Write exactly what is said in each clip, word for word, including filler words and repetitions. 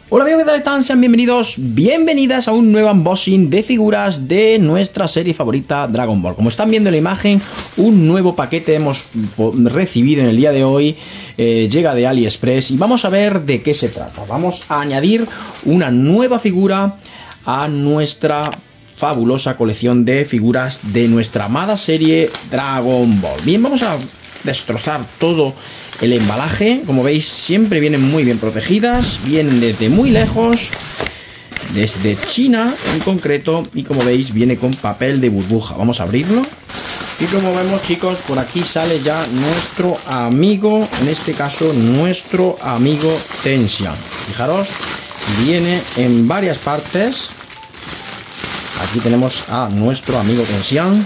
Hola amigos, ¿qué tal están? Sean bienvenidos, bienvenidas a un nuevo unboxing de figuras de nuestra serie favorita Dragon Ball. Como están viendo en la imagen, un nuevo paquete hemos recibido en el día de hoy, eh, llega de AliExpress y vamos a ver de qué se trata. Vamos a añadir una nueva figura a nuestra fabulosa colección de figuras de nuestra amada serie Dragon Ball. Bien, vamos a destrozar todo el embalaje. Como veis, siempre vienen muy bien protegidas, vienen desde muy lejos, desde China en concreto, y como veis viene con papel de burbuja. Vamos a abrirlo y como vemos, chicos, por aquí sale ya nuestro amigo, en este caso nuestro amigo Ten Xian. Fijaros, viene en varias partes. Aquí tenemos a nuestro amigo Ten Xian.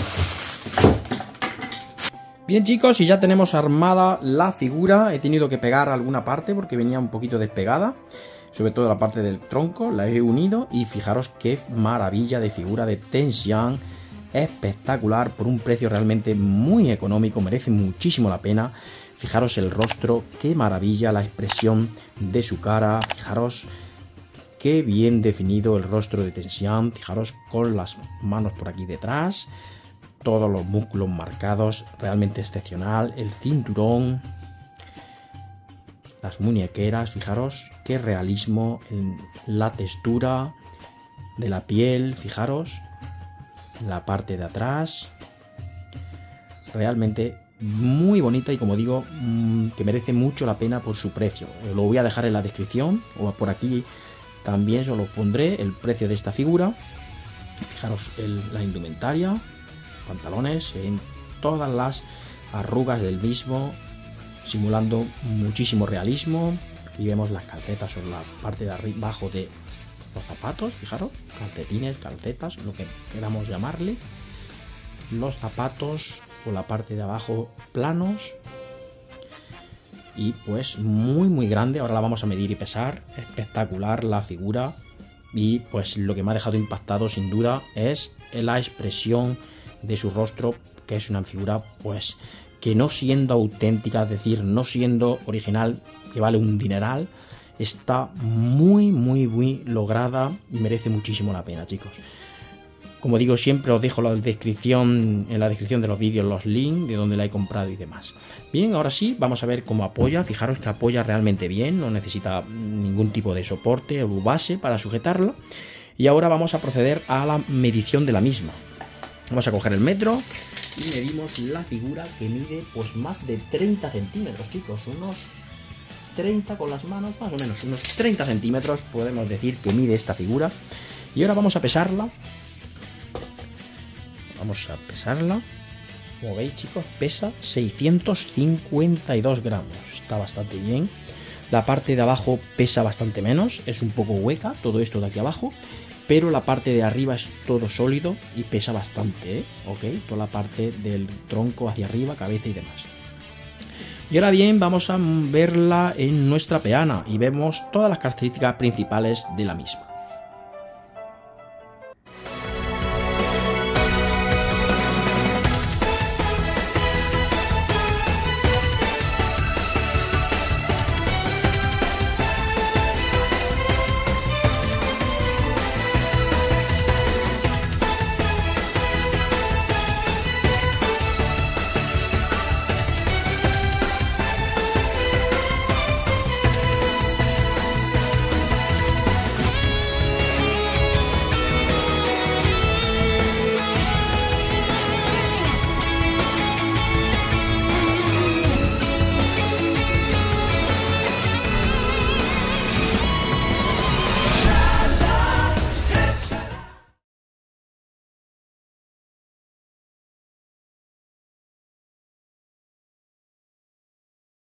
Bien, chicos, y ya tenemos armada la figura. He tenido que pegar alguna parte porque venía un poquito despegada, sobre todo la parte del tronco, la he unido y fijaros qué maravilla de figura de Ten Xian, espectacular, por un precio realmente muy económico, merece muchísimo la pena. Fijaros el rostro, qué maravilla, la expresión de su cara, fijaros qué bien definido el rostro de Ten Xian, fijaros con las manos por aquí detrás, todos los músculos marcados, realmente excepcional, el cinturón, las muñequeras, fijaros qué realismo en la textura de la piel, fijaros la parte de atrás, realmente muy bonita y, como digo, que merece mucho la pena por su precio. Lo voy a dejar en la descripción o por aquí también, os lo pondré el precio de esta figura. Fijaros el, la indumentaria, pantalones, en todas las arrugas del mismo, simulando muchísimo realismo. Aquí vemos las calcetas sobre la parte de abajo de los zapatos, fijaros, calcetines, calcetas, lo que queramos llamarle. Los zapatos por la parte de abajo planos y pues muy muy grande. Ahora la vamos a medir y pesar. Espectacular la figura, y pues lo que me ha dejado impactado sin duda es la expresión de su rostro, que es una figura pues que, no siendo auténtica, es decir, no siendo original, que vale un dineral, está muy muy muy lograda y merece muchísimo la pena, chicos. Como digo, siempre os dejo la descripción, en la descripción de los vídeos, los links de donde la he comprado y demás. Bien, ahora sí, vamos a ver cómo apoya. Fijaros que apoya realmente bien, no necesita ningún tipo de soporte o base para sujetarlo. Y ahora vamos a proceder a la medición de la misma. Vamos a coger el metro y medimos la figura, que mide pues más de treinta centímetros, chicos. Unos treinta con las manos, más o menos, unos treinta centímetros podemos decir que mide esta figura. Y ahora vamos a pesarla. Vamos a pesarla. Como veis, chicos, pesa seiscientos cincuenta y dos gramos. Está bastante bien. La parte de abajo pesa bastante menos, es un poco hueca todo esto de aquí abajo, pero la parte de arriba es todo sólido y pesa bastante, ¿eh? Ok, toda la parte del tronco hacia arriba, cabeza y demás. Y ahora bien, vamos a verla en nuestra peana y vemos todas las características principales de la misma.